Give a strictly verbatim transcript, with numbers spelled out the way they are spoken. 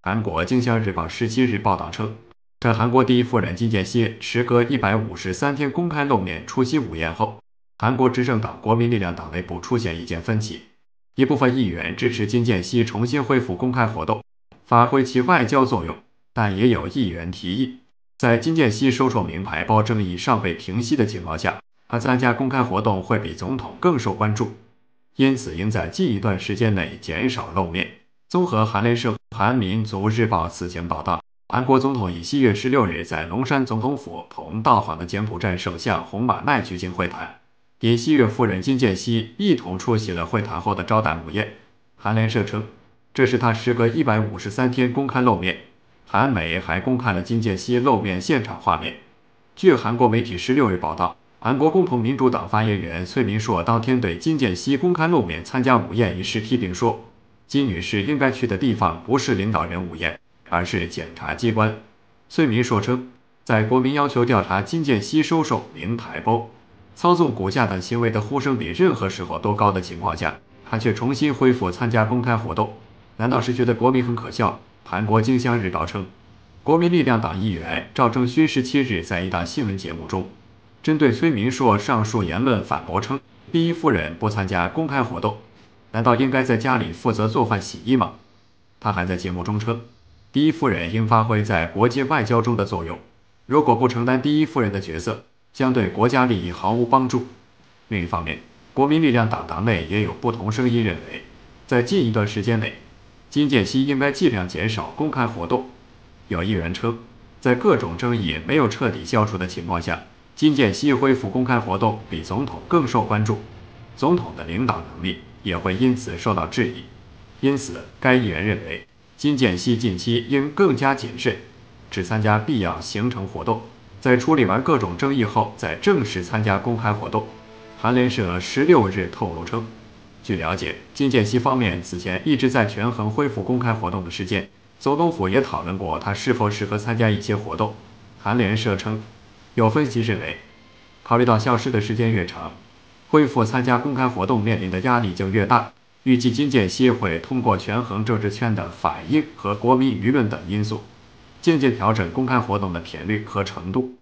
韩国《镜像日报》十七日报道称，在韩国第一夫人金建熙时隔一百五十三天公开露面出席午宴后，韩国执政党国民力量党内部出现意见分歧，一部分议员支持金建熙重新恢复公开活动，发挥其外交作用，但也有议员提议，在金建熙收受名牌包争议尚未平息的情况下，他参加公开活动会比总统更受关注，因此应在近一段时间内减少露面。综合韩联社、韩民族日报此前报道，韩国总统以七月十六日在龙山总统府同到访的柬埔寨首相洪马奈举行会谈，尹锡悦夫人金建熙一同出席了会谈后的招待午宴。韩联社称，这是他时隔一百五十三天公开露面。韩媒还公开了金建熙露面现场画面。据韩国媒体十六日报道，韩国共同民主党发言人崔明硕当天对金建熙公开露面参加午宴一事批评说，金女士应该去的地方不是领导人午宴，而是检察机关。崔明硕称，在国民要求调查金建熙收受名牌包、操纵股价等行为的呼声比任何时候都高的情况下，他却重新恢复参加公开活动，难道是觉得国民很可笑？韩国镜像日报称，国民力量党议员赵正勋十七日在一档新闻节目中，针对崔明硕上述言论反驳称，第一夫人不参加公开活动，难道应该在家里负责做饭洗衣吗？他还在节目中称，第一夫人应发挥在国际外交中的作用，如果不承担第一夫人的角色，将对国家利益毫无帮助。另一方面，国民力量党党内也有不同声音认为，在近一段时间内，金建熙应该尽量减少公开活动。有议员称，在各种争议没有彻底消除的情况下，金建熙恢复公开活动比总统更受关注，总统的领导能力也会因此受到质疑。因此，该议员认为，金建熙近期应更加谨慎，只参加必要行程活动，在处理完各种争议后再正式参加公开活动。韩联社十六日透露称，据了解，金建熙方面此前一直在权衡恢复公开活动的时间，总统府也讨论过他是否适合参加一些活动。韩联社称，有分析认为，考虑到消失的时间越长，恢复参加公开活动面临的压力就越大，预计金建熙会通过权衡政治圈的反应和国民舆论等因素，渐渐调整公开活动的频率和程度。